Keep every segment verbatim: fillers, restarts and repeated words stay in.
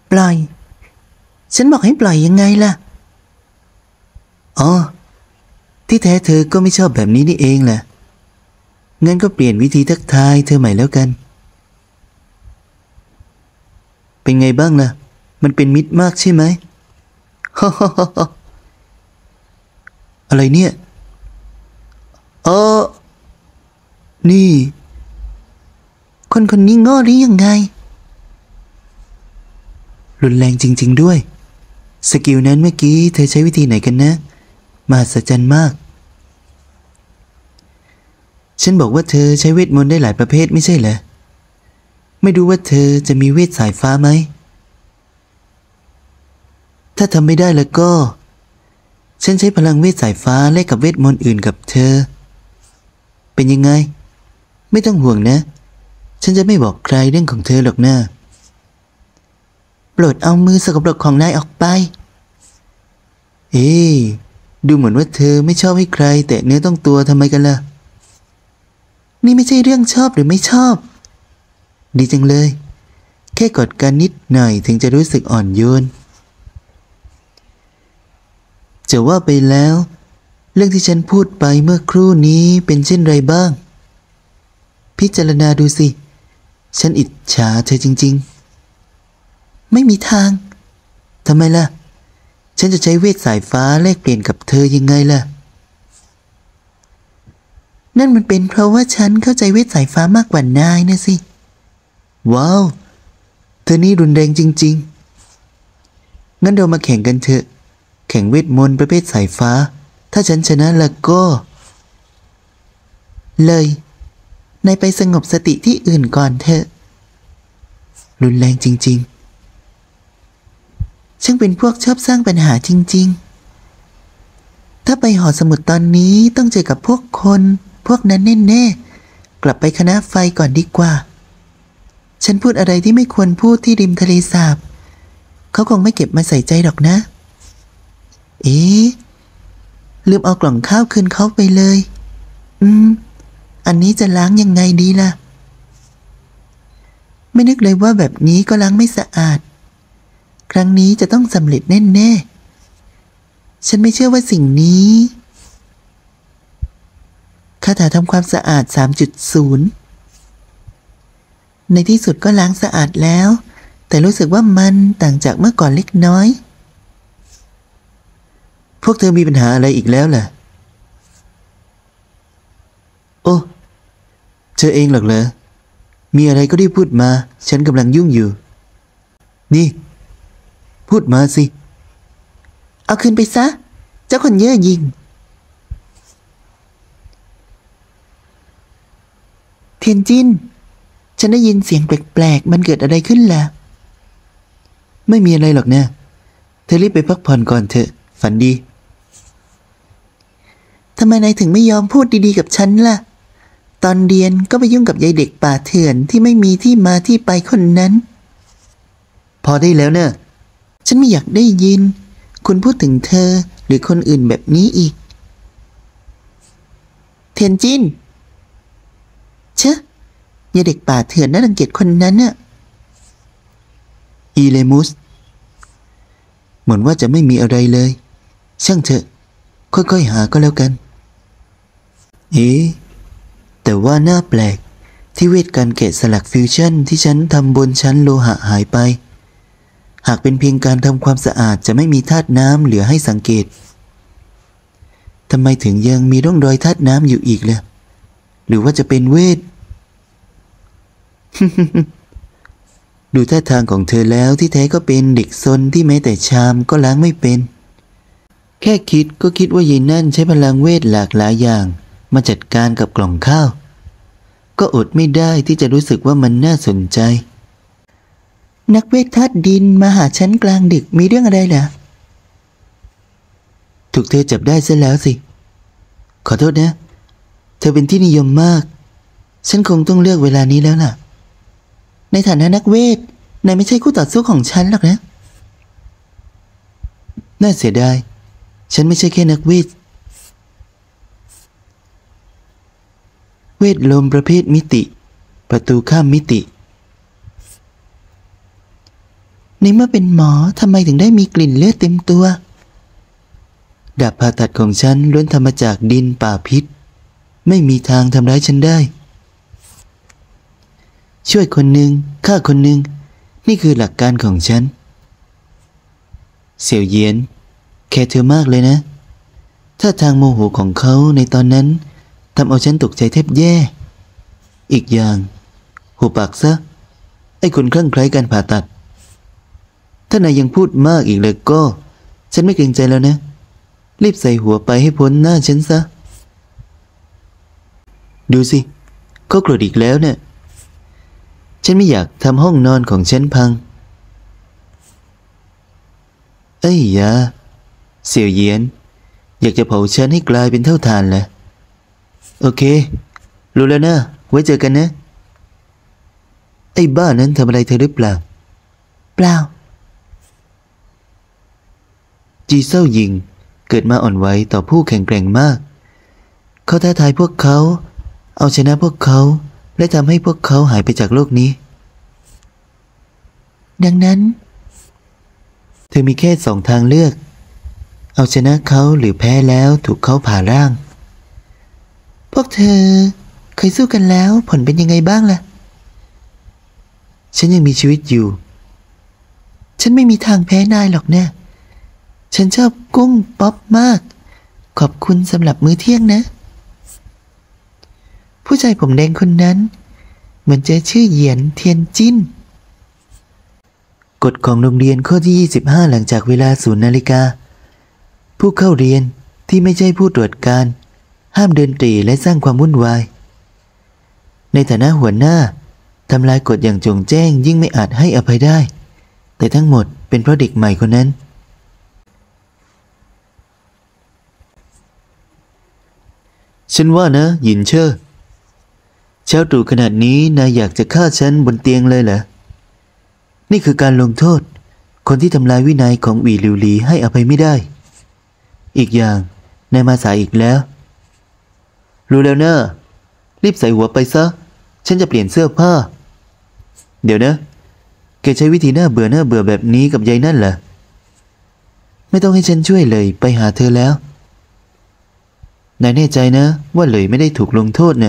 ปล่อยฉันบอกให้ปล่อยยังไงล่ะอ๋อที่แท้เธอก็ไม่ชอบแบบนี้นี่เองแหละงั้นก็เปลี่ยนวิธีทักทายเธอใหม่แล้วกันเป็นไงบ้างล่ะมันเป็นมิตรมากใช่ไหมฮ่าฮ่าฮ่าอะไรเนี่ยเออนี่คนคนนี้ง้อหรือยังไงรุนแรงจริงๆด้วยสกิลนั้นเมื่อกี้เธอใช้วิธีไหนกันนะมหัศจรรย์มากฉันบอกว่าเธอใช้เวทมนต์ได้หลายประเภทไม่ใช่เหรอไม่รู้ว่าเธอจะมีเวทสายฟ้าไหมถ้าทำไม่ได้แล้วก็ฉันใช้พลังเวทสายฟ้าแลกกับเวทมนต์อื่นกับเธอเป็นยังไงไม่ต้องห่วงนะฉันจะไม่บอกใครเรื่องของเธอหรอกนะโปรดเอามือสกปรกของนายออกไปเอ๊ะดูเหมือนว่าเธอไม่ชอบให้ใครแตะเนื้อต้องตัวทำไมกันล่ะนี่ไม่ใช่เรื่องชอบหรือไม่ชอบดีจังเลยแค่กอดกันนิดหน่อยถึงจะรู้สึกอ่อนโยนจะว่าไปแล้วเรื่องที่ฉันพูดไปเมื่อครู่นี้เป็นเช่นไรบ้างพิจารณาดูสิฉันอิจฉาเธอจริงๆไม่มีทางทำไมล่ะฉันจะใช้เวทสายฟ้าแลกเปลี่ยนกับเธอยังไงล่ะนั่นมันเป็นเพราะว่าฉันเข้าใจเวทสายฟ้ามากกว่านายนะสิว้าวเธอนี่รุนแรงจริงๆงั้นเรามาแข่งกันเถอะแข่งเวทมนต์ประเภทสายฟ้าถ้าฉันชนะแล้วก็เลยนายไปสงบสติที่อื่นก่อนเถอะรุนแรงจริงๆช่างเป็นพวกชอบสร้างปัญหาจริงๆถ้าไปหอสมุดตอนนี้ต้องเจอกับพวกคนพวกนั้นแน่ๆกลับไปคณะไฟก่อนดีกว่าฉันพูดอะไรที่ไม่ควรพูดที่ริมทะเลสาบเขาคงไม่เก็บมาใส่ใจหรอกนะเอ๊ะลืมเอากล่องข้าวคืนเขาไปเลยอืมอันนี้จะล้างยังไงดีล่ะไม่นึกเลยว่าแบบนี้ก็ล้างไม่สะอาดครั้งนี้จะต้องสำเร็จแน่ๆฉันไม่เชื่อว่าสิ่งนี้คาถาทำความสะอาด สามจุดศูนย์ ในที่สุดก็ล้างสะอาดแล้วแต่รู้สึกว่ามันต่างจากเมื่อก่อนเล็กน้อยพวกเธอมีปัญหาอะไรอีกแล้วล่ะโอ้เธอเองหรอกเหรอมีอะไรก็ได้พูดมาฉันกำลังยุ่งอยู่นี่พูดมาสิเอาคืนไปซะเจ้าคนเย่อหยิ่งเทียนจินฉันได้ยินเสียงแปลกๆมันเกิดอะไรขึ้นล่ะไม่มีอะไรหรอกนะเธอรีบไปพักผ่อนก่อนเถอะฝันดีทำไมนายถึงไม่ยอมพูดดีๆกับฉันล่ะตอนเรียนก็ไปยุ่งกับยายเด็กป่าเถื่อนที่ไม่มีที่มาที่ไปคนนั้นพอได้แล้วเนอะฉันไม่อยากได้ยินคุณพูดถึงเธอหรือคนอื่นแบบนี้อีกเทียนจินเชอะยายเด็กป่าเถื่อนน่ารังเกียจคนนั้นน่ะอีเลมุสเหมือนว่าจะไม่มีอะไรเลยช่างเถอะค่อยๆหาก็แล้วกันเอ๊ะแต่ว่าน่าแปลกที่เวทการแกะสลักฟิวชั่นที่ฉันทำบนชั้นโลหะหายไปหากเป็นเพียงการทำความสะอาดจะไม่มีธาตุน้ำเหลือให้สังเกตทำไมถึงยังมีร่องรอยธาตุน้ำอยู่อีกล่ะหรือว่าจะเป็นเวท ดูท่าทางของเธอแล้วที่แท้ก็เป็นเด็กซนที่แม้แต่ชามก็ล้างไม่เป็นแค่คิดก็คิดว่ายายนั่นใช้พลังเวทหลากหลายอย่างมาจัดการกับกล่องข้าวก็อดไม่ได้ที่จะรู้สึกว่ามันน่าสนใจนักเวทธาตุดินมาหาฉันกลางดึกมีเรื่องอะไรเหรอถูกเธอจับได้ซะแล้วสิขอโทษนะเธอเป็นที่นิยมมากฉันคงต้องเลือกเวลานี้แล้วล่ะในฐานะนักเวทนายไม่ใช่คู่ต่อสู้ของฉันหรอกนะน่าเสียดายฉันไม่ใช่แค่นักเวทเวทลมประเภทมิติประตูข้ามมิติในเมื่อเป็นหมอทำไมถึงได้มีกลิ่นเลือดเต็มตัวดาบผ่าตัดของฉันล้วนทำมาจากดินป่าพิษไม่มีทางทำร้ายฉันได้ช่วยคนหนึ่งฆ่าคนหนึ่งนี่คือหลักการของฉันเสี่ยวเหยียนแค่เธอมากเลยนะถ้าทางโมโหของเขาในตอนนั้นทำเอาฉันตกใจแทบแย่อีกอย่างหุบปากซะไอ้คนคลั่งไคล้การผ่าตัดถ้านายยังพูดมากอีกเลยก็ฉันไม่เกรงใจแล้วนะรีบใส่หัวไปให้พ้นหน้าฉันซะดูสิเขาโกรธอีกแล้วเนี่ยฉันไม่อยากทำห้องนอนของฉันพังเอ้ยยาเสี่ยวเหยียนอยากจะเผาฉันให้กลายเป็นเท่าฐานแหละโอเครู้แล้วนะไว้เจอกันนะไอ้บ้านั้นทำอะไรเธอหรือเปล่าเปล่าจีเซาหยิงเกิดมาอ่อนไหวต่อผู้แข็งแกร่งมากเขาท้าทายพวกเขาเอาชนะพวกเขาและทำให้พวกเขาหายไปจากโลกนี้ดังนั้นเธอมีแค่สองทางเลือกเอาชนะเขาหรือแพ้แล้วถูกเขาผ่าร่างพวกเธอเคยสู้กันแล้วผลเป็นยังไงบ้างล่ะฉันยังมีชีวิตอยู่ฉันไม่มีทางแพ้นายหรอกเนี่ยฉันชอบกุ้งป๊อปมากขอบคุณสำหรับมื้อเที่ยงนะผู้ชายผมแดงคนนั้นเหมือนจะชื่อเหยียนเทียนจิ้นกฎของโรงเรียนข้อที่ยี่สิบห้าหลังจากเวลาศูนย์นาฬิกาผู้เข้าเรียนที่ไม่ใช่ผู้ตรวจการห้ามเดินตรีและสร้างความวุ่นวายในฐานะหัวหน้าทำลายกฎอย่างจงแจ้งยิ่งไม่อาจให้อภัยได้แต่ทั้งหมดเป็นเพราะเด็กใหม่คนนั้นฉันว่านะหยินเชอเช้าตรู่ขนาดนี้นายอยากจะฆ่าฉันบนเตียงเลยเหรอนี่คือการลงโทษคนที่ทำลายวินัยของหวี่หลิวหลีให้อภัยไม่ได้อีกอย่างนายมาสายอีกแล้วรู้แล้วนะรีบใส่หัวไปซะฉันจะเปลี่ยนเสื้อผ้าเดี๋ยวนะแกใช้วิธีน่าเบื่อน่าเบื่อแบบนี้กับยายนั่นเหรอไม่ต้องให้ฉันช่วยเลยไปหาเธอแล้วนายแน่ใจนะว่าเลยไม่ได้ถูกลงโทษเนี่ย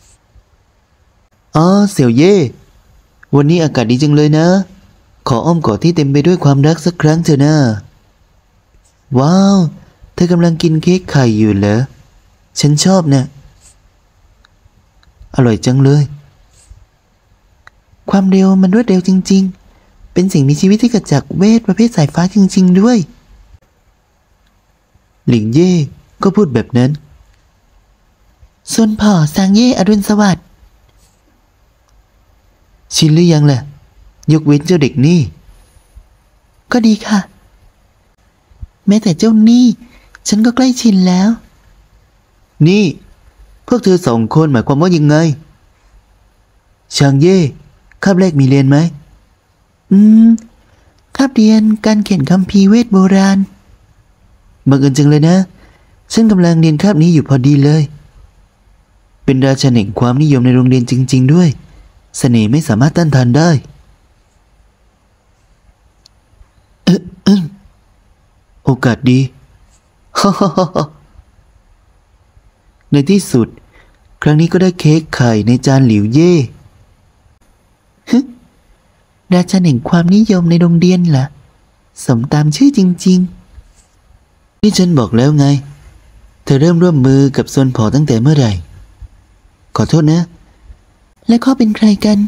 อ๋อเสี่ยวเย่วันนี้อากาศดีจังเลยนะขออ้อมกอดที่เต็มไปด้วยความรักสักครั้งเถอะนะว้าวเธอกำลังกินเค้กไข่อยู่เหรอฉันชอบนะอร่อยจังเลยความเร็วมันรวดเร็วจริงๆเป็นสิ่งมีชีวิตที่เกิดจากเวทประเภทสายฟ้าจริงๆด้วยหลิงเย่ก็พูดแบบนั้นส่วนพ่อซางเย่อรุณสวัสดิ์ชินหรือยังล่ะยกเว้นเจ้าเด็กนี่ก็ดีค่ะแม้แต่เจ้านี่ฉันก็ใกล้ชินแล้วนี่พวกเธอสองคนหมายความว่ายังไงชางเย่คาบแรกมีเรียนไหมอืมคาบเรียนการเขียนคัมภีร์เวทโบราณบังเอิญจังเลยนะฉันกำลังเรียนคาบนี้อยู่พอดีเลยเป็นราชาแห่งความนิยมในโรงเรียนจริงๆด้วยเสน่ห์ไม่สามารถต้านทานได้เออเออโอกาสดีฮ่าฮ่าฮ่าในที่สุดครั้งนี้ก็ได้เค้กไข่ในจานหลิวเย่ฮึราชาแห่งความนิยมในโรงเรียนล่ะสมตามชื่อจริงๆนี่ฉันบอกแล้วไงเธอเริ่มร่วมมือกับซวนผอตั้งแต่เมื่อไหร่ขอโทษนะและเขาเป็นใครกัน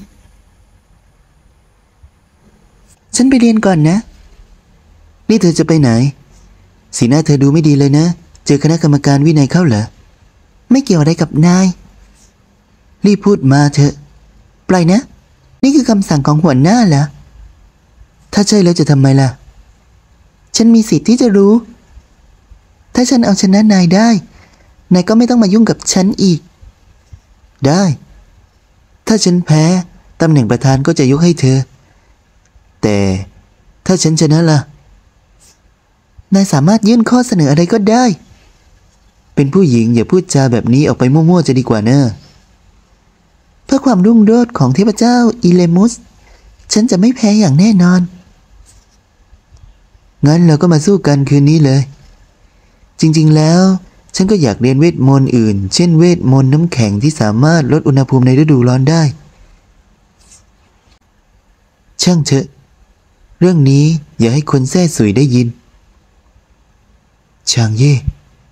ฉันไปเรียนก่อนนะนี่เธอจะไปไหนสีหน้าเธอดูไม่ดีเลยนะเจอคณะกรรมการวินัยเข้าเหรอไม่เกี่ยวอะไรกับนายรีบพูดมาเถอะปล่อยนะนี่คือคำสั่งของหัวหน้าเหรอถ้าใช่แล้วจะทำไมล่ะฉันมีสิทธิ์ที่จะรู้ถ้าฉันเอาชนะนายได้นายก็ไม่ต้องมายุ่งกับฉันอีกได้ถ้าฉันแพ้ตำแหน่งประธานก็จะยกให้เธอแต่ถ้าฉันชนะล่ะนายสามารถยื่นข้อเสนออะไรก็ได้เป็นผู้หญิงอย่าพูดจาแบบนี้ออกไปมั่วๆจะดีกว่าเนอะเพื่อความรุ่งโรจน์ของเทพเจ้าอิเลมุสฉันจะไม่แพ้อย่างแน่นอนงั้นเราก็มาสู้กันคืนนี้เลย จริงๆแล้วฉันก็อยากเรียนเวทมนต์อื่นเช่นเวทมนต์น้ำแข็งที่สามารถลดอุณหภูมิในฤดูร้อนได้ช่างเถอะเรื่องนี้อย่าให้คนแท้สุยได้ยินชางเย่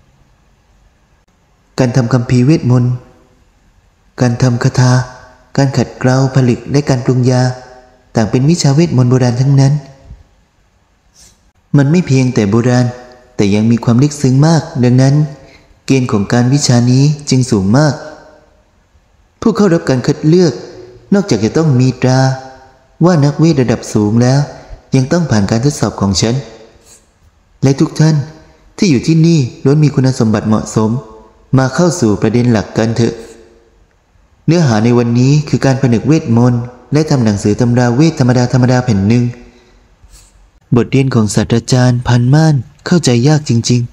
การทำคัมภีร์เวทมนต์การทำคาถาการขัดเกลาผลึกและการปรุงยาต่างเป็นวิชาเวทมนต์โบราณทั้งนั้นมันไม่เพียงแต่โบราณแต่ยังมีความลึกซึ้งมากดังนั้นเกณฑ์ของการวิชานี้จึงสูงมากผู้เข้ารับการคัดเลือกนอกจากจะต้องมีตราว่านักเวทระดับสูงแล้วยังต้องผ่านการทดสอบของฉันและทุกท่านที่อยู่ที่นี่ล้วนมีคุณสมบัติเหมาะสมมาเข้าสู่ประเด็นหลักกันเถอะเนื้อหาในวันนี้คือการผนึกเวทมนต์และทำหนังสือตำราเวทธรรมดาธรรมดาแผ่นหนึ่งบทเรียนของศาสตราจารย์พันม่านเข้าใจยากจริง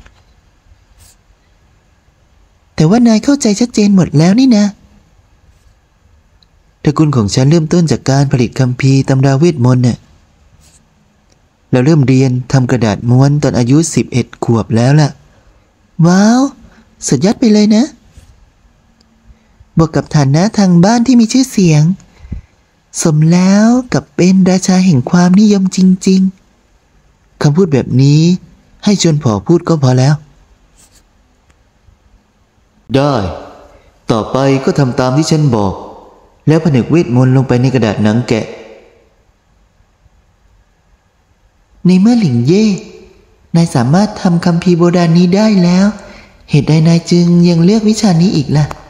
ๆแต่ว่านายเข้าใจชัดเจนหมดแล้วนี่นะตระกูลของฉันเริ่มต้นจากการผลิตคัมภีร์ตำราเวทมนต์เนี่ยเราเริ่มเรียนทำกระดาษม้วนตอนอายุสิบเอ็ดขวบแล้วล่ะว้าวสุดยอดไปเลยนะบวกกับฐานะทางบ้านที่มีชื่อเสียงสมแล้วกับเป็นราชาแห่งความนิยมจริงๆคำพูดแบบนี้ให้ชวนผอพูดก็พอแล้วได้ต่อไปก็ทำตามที่ฉันบอกแล้วผนึกเวทมนต์ลงไปในกระดาษหนังแกะในเมื่อหลิงเย่นายสามารถทำคัมภีร์โบราณนี้ได้แล้วเหตุใดนายจึงยังเลือกวิชานี้อีกล่ะ